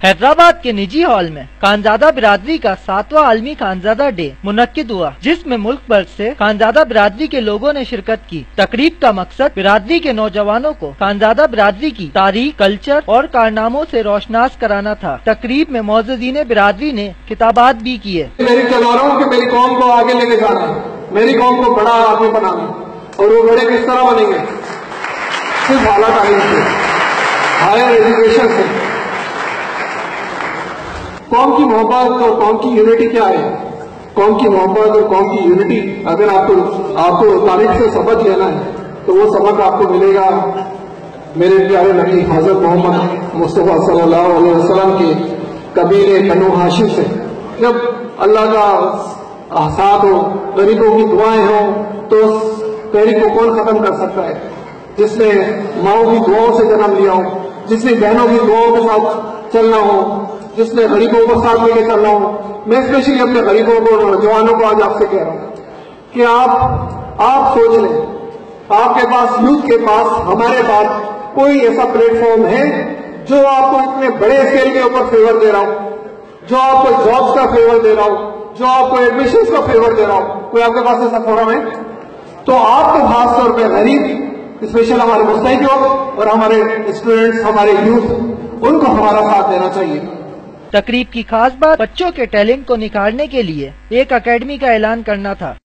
حیدرآباد کے نجی ہال میں خانزادہ برادری کا 7واں عالمی خانزادہ ڈے منعقد ہوا، جس میں ملک بھر سے خانزادہ برادری کے لوگوں نے شرکت کی۔ تقریب کا مقصد برادری کے نوجوانوں کو خانزادہ برادری کی تاریخ، کلچر اور کارناموں سے روشناس کرانا تھا۔ تقریب میں معززین برادری نے خطابات بھی کیے۔ میری تلواروں کہ میری قوم کو آگے لے کے جانا، میری قوم کو بڑا آدمی بنانا، اور وہ بڑے کس طرح بنیں گے؟ صرف اعلیٰ تعلیم سے، ہائر ایجوکیشن سے۔ قوم کی محبت اور قوم کی یونٹی کیا ہے؟ قوم کی محبت اور قوم کی یونٹی اگر آپ کو تاریخ سے سبق لینا ہے تو وہ سبق آپ کو ملے گا میرے پیارے نبی حضرت محمد مصطفیٰ صلی اللہ علیہ وسلم کے قبیلے بنو ہاشم سے۔ جب اللہ کا ساتھ ہو، غریبوں کی دعائیں ہوں، تو تحریک کو کون ختم کر سکتا ہے؟ جس نے ماؤں کی دعاؤں سے جنم لیا ہو، جس نے بہنوں کی دعاؤں کے ساتھ چلنا ہو، جس نے غریبوں کو ساتھ لے کے چلنا ہو۔ میں اسپیشلی اپنے غریبوں کو، نوجوانوں کو آج آپ سے کہہ رہا ہوں کہ آپ سوچ لیں، آپ کے پاس، یوتھ کے پاس، ہمارے پاس کوئی ایسا پلیٹ فارم ہے جو آپ کو اتنے بڑے اسکیل کے اوپر فیور دے رہا ہو، جو آپ کو جابس کا فیور دے رہا ہو، جو آپ کو ایڈمیشنز کا فیور دے رہا ہو؟ کوئی آپ کے پاس ایسا فورم ہے؟ تو آپ کو خاص طور پہ غریب، اسپیشل ہمارے مستحق لوگ اور ہمارے اسٹوڈنٹس، ہمارے یوتھ، ان کو ہمارا ساتھ دینا چاہیے۔ تقریب کی خاص بات بچوں کے ٹیلنٹ کو نکھارنے کے لیے ایک اکیڈمی کا اعلان کرنا تھا۔